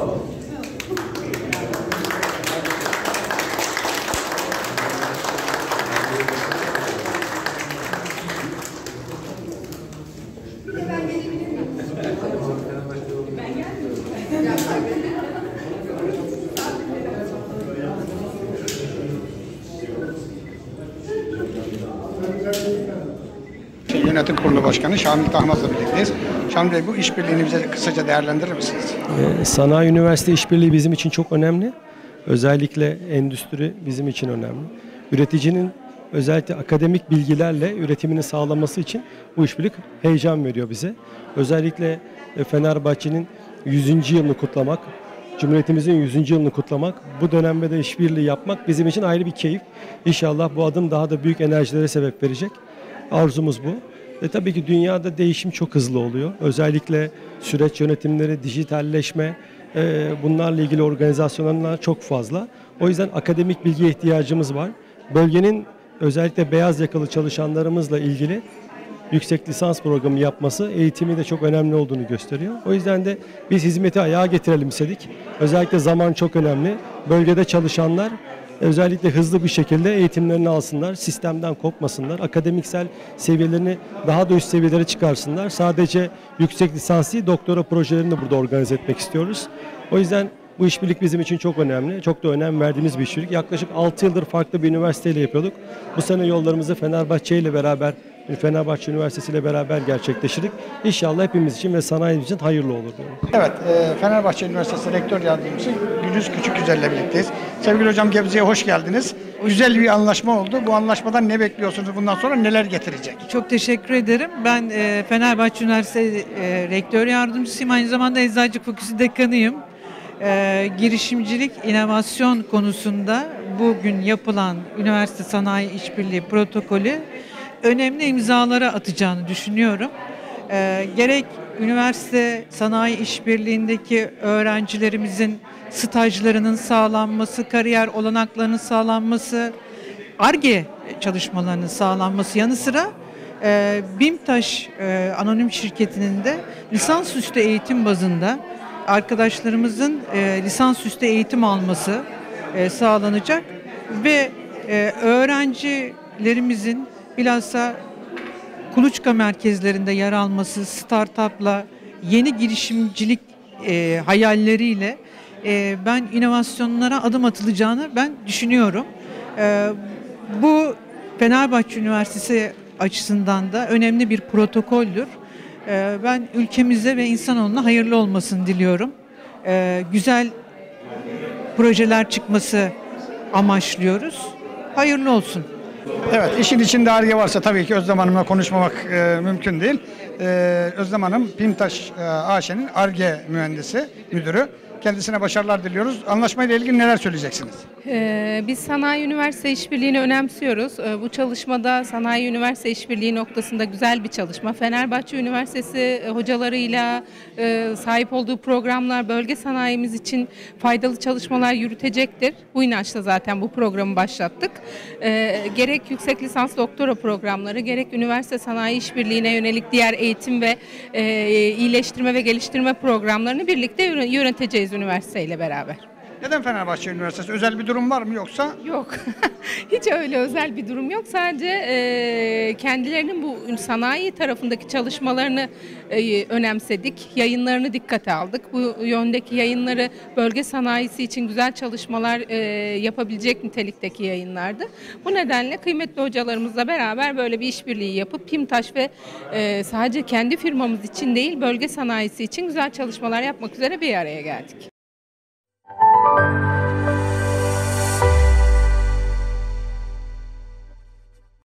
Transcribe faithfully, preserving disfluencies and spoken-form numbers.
Yönetim Kurulu Başkanı Şamil Tahmaz'la birlikteyiz. Şamil Bey, bu işbirliğini bize kısaca değerlendirir misiniz? Ee, Sanayi Üniversite işbirliği bizim için çok önemli. Özellikle endüstri bizim için önemli. Üreticinin özellikle akademik bilgilerle üretimini sağlaması için bu işbirlik heyecan veriyor bize. Özellikle Fenerbahçe'nin yüzüncü yılını kutlamak, Cumhuriyetimizin yüzüncü yılını kutlamak, bu dönemde de işbirliği yapmak bizim için ayrı bir keyif. İnşallah bu adım daha da büyük enerjilere sebep verecek. Arzumuz bu. E tabii ki dünyada değişim çok hızlı oluyor. Özellikle süreç yönetimleri, dijitalleşme, e, bunlarla ilgili organizasyonlar çok fazla. O yüzden akademik bilgiye ihtiyacımız var. Bölgenin özellikle beyaz yakalı çalışanlarımızla ilgili yüksek lisans programı yapması eğitimi de çok önemli olduğunu gösteriyor. O yüzden de biz hizmeti ayağa getirelim istedik. Özellikle zaman çok önemli. Bölgede çalışanlar özellikle hızlı bir şekilde eğitimlerini alsınlar, sistemden kopmasınlar, akademiksel seviyelerini daha da üst seviyelere çıkarsınlar. Sadece yüksek lisans değil, doktora projelerini de burada organize etmek istiyoruz. O yüzden bu işbirlik bizim için çok önemli, çok da önem verdiğimiz bir işbirlik. Yaklaşık altı yıldır farklı bir üniversiteyle yapıyorduk. Bu sene yollarımızı Fenerbahçe ile beraber, Fenerbahçe Üniversitesi ile beraber gerçekleştirdik. İnşallah hepimiz için ve sanayimiz için hayırlı olur diyorum. Evet, e, Fenerbahçe Üniversitesi Rektör Yardımcısı Gündüz Küçükgüzel ile birlikteyiz. Sevgili hocam, Gebze'ye hoş geldiniz. Güzel bir anlaşma oldu. Bu anlaşmadan ne bekliyorsunuz? Bundan sonra neler getirecek? Çok teşekkür ederim. Ben e, Fenerbahçe Üniversitesi e, Rektör Yardımcısıyım. Aynı zamanda Eczacılık Fakültesi Dekanıyım. E, girişimcilik, inovasyon konusunda bugün yapılan Üniversite Sanayi İşbirliği protokolü önemli imzalara atacağını düşünüyorum. E, gerek üniversite sanayi işbirliğindeki öğrencilerimizin stajlarının sağlanması, kariyer olanaklarının sağlanması, Ar-Ge çalışmalarının sağlanması yanı sıra e, BİMTAŞ e, anonim şirketinin de lisansüstü eğitim bazında arkadaşlarımızın e, lisansüstü eğitim alması e, sağlanacak ve e, öğrencilerimizin bilhassa kuluçka merkezlerinde yer alması, startup'la, yeni girişimcilik e, hayalleriyle e, ben inovasyonlara adım atılacağını ben düşünüyorum. E, bu Fenerbahçe Üniversitesi açısından da önemli bir protokoldür. E, ben ülkemize ve insanoğluna hayırlı olmasını diliyorum. E, güzel projeler çıkması amaçlıyoruz. Hayırlı olsun. Evet, işin içinde Ar-Ge varsa tabii ki Özlem Hanım'la konuşmamak e, mümkün değil. E, Özlem Hanım, BİMTAŞ e, A Ş'nin Ar-Ge mühendisi, müdürü. Kendisine başarılar diliyoruz. Anlaşmayla ilgili neler söyleyeceksiniz? Ee, biz Sanayi Üniversite İşbirliği'ni önemsiyoruz. Ee, bu çalışmada Sanayi Üniversite İşbirliği noktasında güzel bir çalışma. Fenerbahçe Üniversitesi e, hocalarıyla e, sahip olduğu programlar bölge sanayimiz için faydalı çalışmalar yürütecektir. Bu inançla zaten bu programı başlattık. Ee, gerek yüksek lisans doktora programları, gerek üniversite sanayi işbirliğine yönelik diğer eğitim ve e, iyileştirme ve geliştirme programlarını birlikte yöneteceğiz üniversiteyle beraber. Neden Fenerbahçe Üniversitesi? Özel bir durum var mı yoksa? Yok. Hiç öyle özel bir durum yok. Sadece e, kendilerinin bu sanayi tarafındaki çalışmalarını e, önemsedik. Yayınlarını dikkate aldık. Bu yöndeki yayınları bölge sanayisi için güzel çalışmalar e, yapabilecek nitelikteki yayınlardı. Bu nedenle kıymetli hocalarımızla beraber böyle bir işbirliği yapıp BİMTAŞ ve e, sadece kendi firmamız için değil bölge sanayisi için güzel çalışmalar yapmak üzere bir araya geldik. Thank you.